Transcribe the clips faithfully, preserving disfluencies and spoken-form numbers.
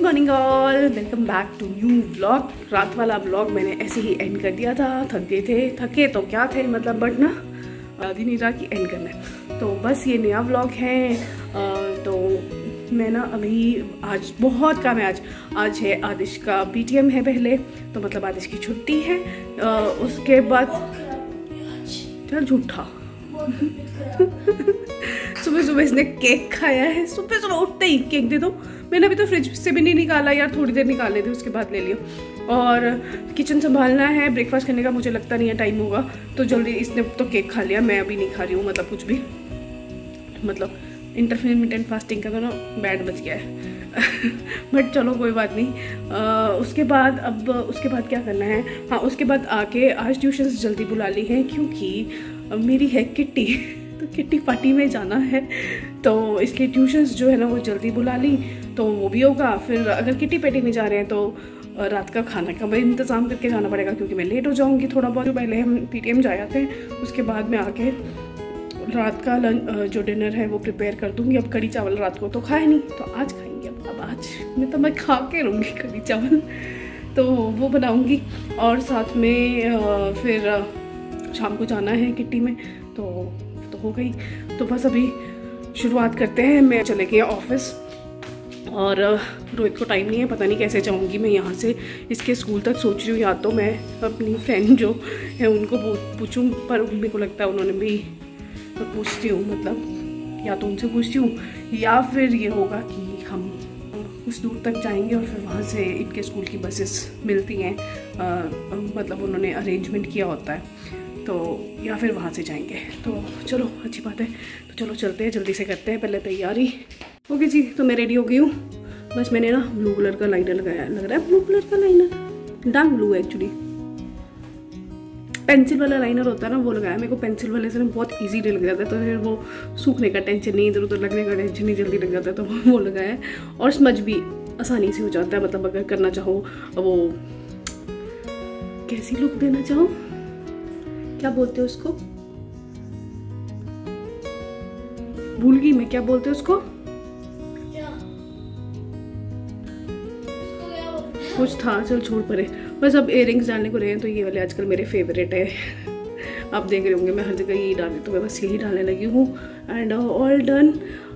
Morning all, welcome back to new vlog. रात वाला vlog मैंने ऐसे ही एंड कर दिया था। थक गए थे, थके तो क्या थे मतलब, बट ना याद ही नहीं रहा कि एंड करना है। तो बस ये नया व्लॉग है। तो मैं ना अभी आज बहुत काम है। आज आज है आदिश का पीटीएम है पहले, तो मतलब आदिश की छुट्टी है। आ, उसके बाद चल झूठा सुबह सुबह इसने केक खाया है। सुबह सुबह उठते ही केक दे दो। मैंने अभी तो फ्रिज से भी नहीं निकाला यार, थोड़ी देर निकाले थे उसके बाद ले लिया। और किचन संभालना है, ब्रेकफास्ट करने का मुझे लगता नहीं है टाइम होगा, तो जल्दी इसने तो केक खा लिया। मैं अभी नहीं खा रही हूँ, मतलब कुछ भी, मतलब इंटरमिटेंट फास्टिंग का तो ना बैड बच गया है बट चलो कोई बात नहीं। आ, उसके बाद अब उसके बाद क्या करना है, हाँ उसके बाद आके आज ट्यूशन जल्दी बुला ली है क्योंकि मेरी है किट्टी तो किट्टी पार्टी में जाना है, तो इसलिए ट्यूशन्स जो है ना वो जल्दी बुला ली, तो वो भी होगा। फिर अगर किट्टी पार्टी में जा रहे हैं तो रात का खाना का भी इंतज़ाम करके जाना पड़ेगा क्योंकि मैं लेट हो जाऊंगी थोड़ा बहुत। पहले हम पीटीएम जा जाते हैं, उसके बाद में आके रात का लंच जो डिनर है वो प्रिपेयर कर दूंगी। अब कड़ी चावल रात को तो खाए नहीं, तो आज खाएंगे। अब अब आज मैं तो मैं खा के रहूँगी कड़ी चावल, तो वो बनाऊंगी। और साथ में फिर शाम को जाना है किट्टी में, तो तो हो गई। तो बस अभी शुरुआत करते हैं। मैं चले गई ऑफिस और रोहित को टाइम नहीं है, पता नहीं कैसे जाऊंगी मैं यहाँ से इसके स्कूल तक। सोच रही हूँ या तो मैं अपनी फ्रेंड जो है उनको पूछूँ, पर मेरे को लगता है उन्होंने भी, तो पूछती हूँ मतलब या तो उनसे पूछती हूँ या फिर ये होगा कि हम कुछ दूर तक जाएंगे और फिर वहाँ से इनके स्कूल की बसेस मिलती हैं, मतलब उन्होंने अरेंजमेंट किया होता है, तो या फिर वहाँ से जाएंगे। तो चलो अच्छी बात है, तो चलो चलते हैं, जल्दी से करते हैं पहले तैयारी। ओके जी, तो मैं रेडी हो गई हूँ। बस मैंने ना ब्लू कलर का लाइनर लगाया, लग रहा है ब्लू कलर का लाइनर, डार्क ब्लू है एक्चुअली। पेंसिल वाला लाइनर होता है ना, वो लगाया। मेरे को पेंसिल वाले से ना बहुत इजीली लग जाता है, तो फिर वो सूखने का टेंशन नहीं, इधर उधर लगने का टेंशन नहीं, जल्दी लग जाता है, तो वो लगाया। और स्मज भी आसानी से हो जाता है, मतलब अगर करना चाहो, वो कैसी लुक देना चाहो, क्या बोलते हो उसको, भूल गई मैं, क्या बोलते हो उसको, कुछ था, चल छोड़ परे। बस अब इयररिंग्स डालने को रहे हैं, तो ये वाले आजकल मेरे फेवरेट है। आप देख रहे होंगे मैं हर जगह यही डाली, तो मैं बस यही डालने लगी हूँ। And all done.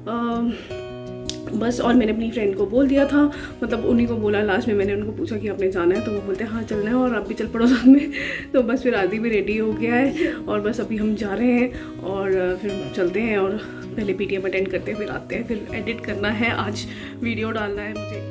बस, और मैंने अपनी फ्रेंड को बोल दिया था, मतलब उन्हीं को बोला। लास्ट में मैंने उनको पूछा कि आपने जाना है, तो वो बोलते हैं हाँ चलना है, और आप भी चल पड़ो साथ में। तो बस फिर आदि भी रेडी हो गया है, और बस अभी हम जा रहे हैं और फिर चलते हैं और पहले पीटीएम अटेंड करते हैं, फिर आते हैं। फिर एडिट करना है, आज वीडियो डालना है मुझे।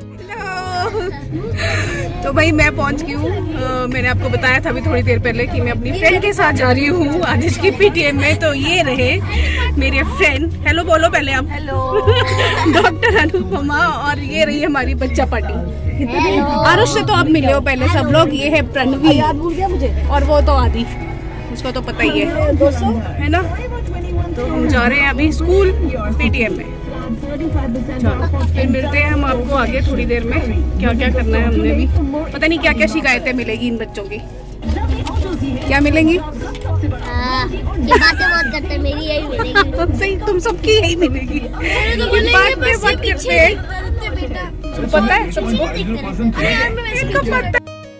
तो भाई मैं पहुंच गई हूँ। मैंने आपको बताया था अभी थोड़ी देर पहले कि मैं अपनी फ्रेंड के साथ जा रही हूँ आदिश की पीटीएम में। तो ये रहे मेरे फ्रेंड, हेलो बोलो पहले आप। हेलो डॉक्टर अनुपमा, और ये रही हमारी बच्चा पार्टी। आरुष से तो आप मिले हो पहले सब लोग। ये है प्रणवी, याद भूल गया मुझे, और वो तो आदि, उसको तो पता ही है, है ना। तो हम जा रहे हैं अभी स्कूल पीटीएम में। चलो फिर मिलते हैं हम आपको आगे थोड़ी देर में। क्या क्या करना है हमने भी, पता नहीं क्या क्या शिकायतें मिलेगी इन बच्चों की, क्या मिलेंगी। आ, ये बातें बहुत करते हैं, मेरी यही मिलेगी। सही, तुम सबकी यही मिलेगी। तो बोलेंगे बस पीछे बेटा, पता है सबको, पता है।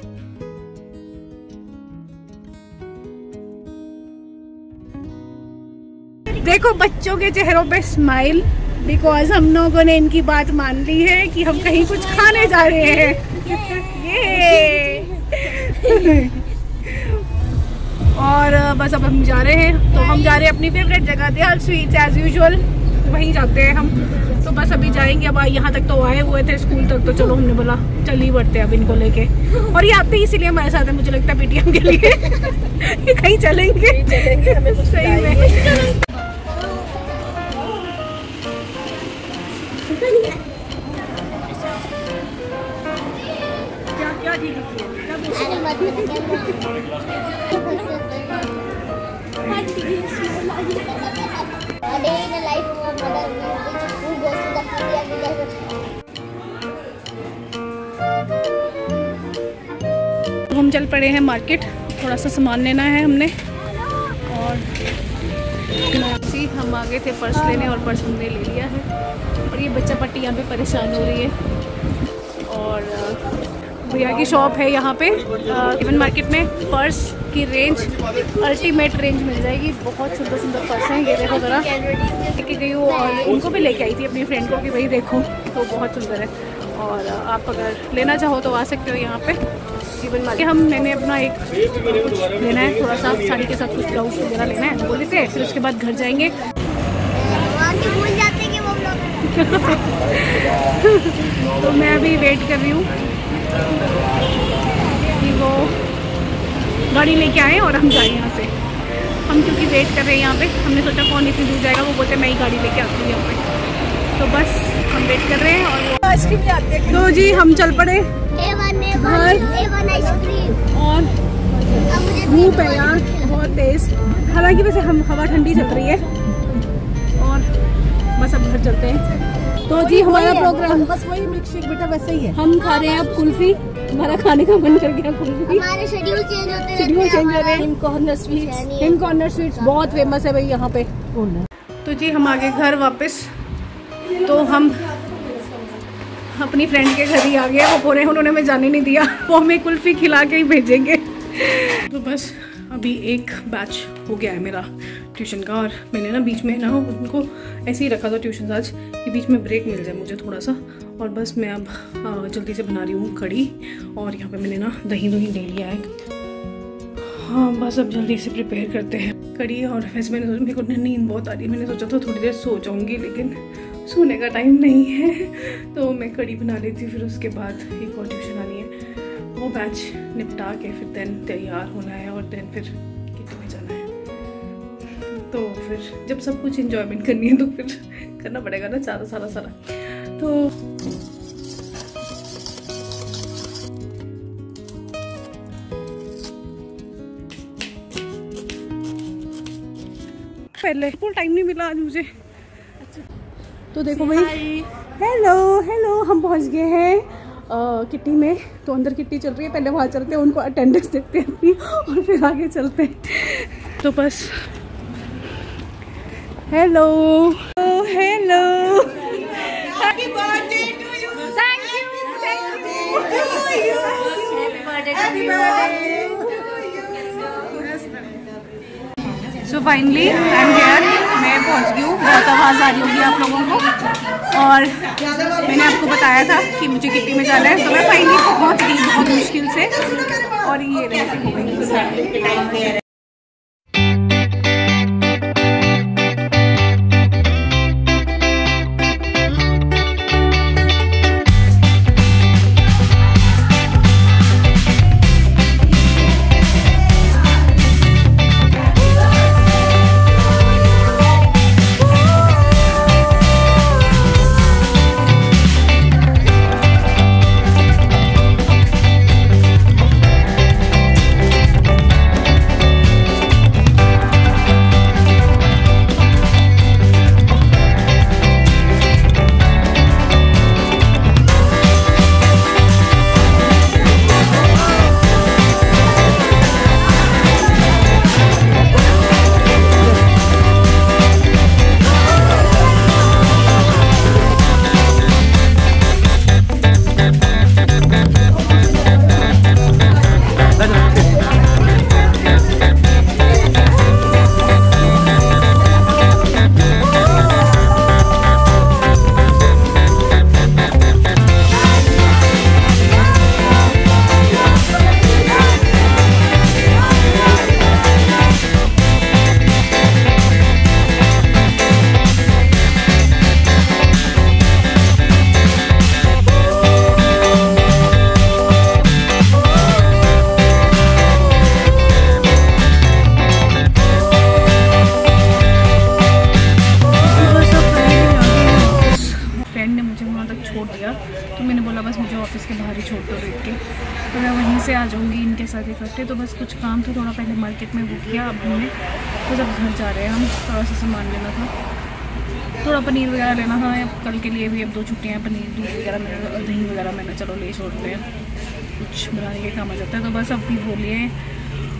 देखो बच्चों के चेहरों पे स्माइल, बिकॉज हम लोगों ने इनकी बात मान ली है कि हम कहीं कुछ खाने जा रहे हैं। ये और बस अब हम जा रहे हैं, तो हम जा रहे हैं अपनी फेवरेट जगह दयाल स्वीट्स एज यूजुअल, वहीं जाते हैं हम। तो बस अभी जाएंगे। अब यहाँ तक तो आए हुए थे स्कूल तक, तो चलो हमने बोला चल ही बढ़ते हैं अब इनको लेके। और ये आते ही इसीलिए हमारे साथ है, मुझे लगता है पीटीएम के लिए कहीं चलेंगे, चलेंगे सही में। हम चल पड़े हैं मार्केट, थोड़ा सा सामान लेना है हमने। और हम आ गए थे पर्स लेने, और पर्स हमने ले लिया है। और ये बच्चा पट्टी यहाँ पे परेशान हो रही है। और भैया की शॉप है यहाँ पे इवन मार्केट में। पर्स की रेंज अल्टीमेट रेंज मिल जाएगी, बहुत सुंदर सुंदर पर्स हैं। ये देखो ज़रा, लेके गई हूँ और इनको भी लेके आई थी अपनी फ्रेंड को कि भाई देखो, तो बहुत सुंदर है। और आप अगर लेना चाहो तो आ सकते हो यहाँ पे इवन मार्केट। हम मैंने अपना एक कुछ लेना है, थोड़ा सा साड़ी के साथ कुछ ब्लाउज वगैरह लेना है, वो लेते हैं, फिर उसके बाद घर जाएंगे। भूल जाते कि वो लोग तो मैं अभी वेट कर रही हूँ कि वो गाड़ी लेके आए और हम जाएं यहाँ से। हम क्योंकि वेट कर रहे हैं यहाँ पे, हमने सोचा कौन इतनी दूर जाएगा, वो बोलते मैं ही गाड़ी लेके आती हूँ यहाँ पे। तो बस हम वेट कर रहे हैं और वो आइसक्रीम ले आते हैं। तो जी हम चल पड़े घर, और धूप है यार बहुत तेज, हालांकि वैसे हम हवा ठंडी चल रही है, और बस अब घर चलते हैं। तो जी हमारा प्रोग्राम बस वही मिल्क शेक बेटा वैसे ही है। हम खा रहे हैं अब कुल्फी, हमारा खाने का मन कर गया कुल्फी। हमारे शेड्यूल चेंज होते हैं, शेड्यूल चेंज हो रहे हैं। Him corner sweets, Him corner sweets बहुत फेमस है भाई यहाँ पे। तो जी हम आ गए घर वापस। तो हम अपनी फ्रेंड के घर ही आ गए, वो बोले उन्होंने हमें जाने नहीं दिया, वो हमें कुल्फी खिला के ही भेजेंगे। तो बस अभी एक बैच हो गया है मेरा ट्यूशन का, और मैंने ना बीच में ना उनको ऐसे ही रखा था ट्यूशन आज कि बीच में ब्रेक मिल जाए मुझे थोड़ा सा। और बस मैं अब जल्दी से बना रही हूँ कढ़ी, और यहाँ पे मैंने ना दही दही ले लिया है। हाँ बस अब जल्दी से प्रिपेयर करते हैं कढ़ी। और वैसे मैंने सोचा, मेरे को नींद बहुत आ रही है, मैंने सोचा था थोड़ी देर सो जाऊँगी, लेकिन सोने का टाइम नहीं है। तो मैं कढ़ी बना लेती हूँ, फिर उसके बाद एक और ट्यूशन आनी है, वो बैच निपटा के फिर देन तैयार होना है, और देन फिर किटी में जाना है। तो फिर जब सब कुछ एंजॉयमेंट करनी है तो फिर करना पड़ेगा ना सारा सारा सारा। तो पहले फुल टाइम नहीं मिला आज मुझे। तो देखो भाई, हेलो हेलो, हम पहुंच गए हैं किट्टी में। तो अंदर किट्टी चल रही है, पहले वहाँ चलते हैं, उनको अटेंडेंस देते हैं अपनी, और फिर आगे चलते हैं। तो बस hello hello, happy birthday to you, thank you thank you, happy birthday. So finally I am here, मैं पहुंच गई हूँ। बहुत आवाज़ आ रही होगी आप लोगों को, और मैंने आपको बताया था कि मुझे किट्टी में जाना है, तो मैं फाइनली पहुंच गई बहुत मुश्किल से। और ये रही से आ जाऊँगी इनके साथ इकट्ठे। तो बस कुछ काम था थोड़ा, पहले मार्केट में वो किया, अब हमने तो जब घर जा रहे हैं हम, थोड़ा सा सामान लेना था, थोड़ा पनीर वगैरह लेना था कल के लिए भी। अब दो छुट्टियाँ, पनीर दूध वगैरह मैंने, दही वगैरह मैंने चलो ले छोड़ते हैं, कुछ बनाने के काम आ जाता है। तो बस अब भी वो लिए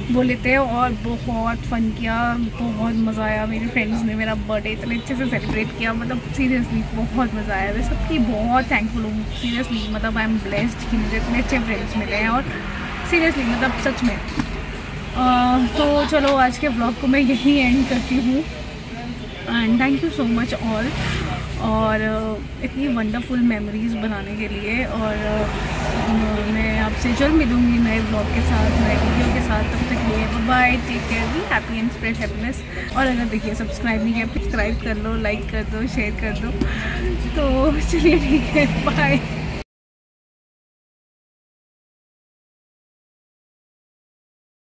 वो लेते हैं। और बहुत फ़न किया, बहुत मज़ा आया। मेरे फ्रेंड्स ने मेरा बर्थडे इतने अच्छे से सेलिब्रेट किया, मतलब सीरियसली बहुत मज़ा आया। मैं सबकी बहुत थैंकफुल हूँ सीरियसली, मतलब आई एम ब्लेस्ड कि मुझे इतने अच्छे फ्रेंड्स मिले हैं। और सीरियसली मतलब सच में uh, तो चलो आज के ब्लॉग को मैं यहीं एंड करती हूँ। And thank you so much all, और uh, इतनी वंडरफुल मेमोरीज़ बनाने के लिए। और uh, मैं आपसे जल्द मिलूँगी नए ब्लॉग के साथ, नए वीडियो के साथ। तब तक लिए bye, take care, be happy and spread happiness. और अगर देखिए सब्सक्राइब नहीं किया, सब्सक्राइब कर लो, लाइक कर दो, शेयर कर दो। तो चलिए ठीक है, बाय।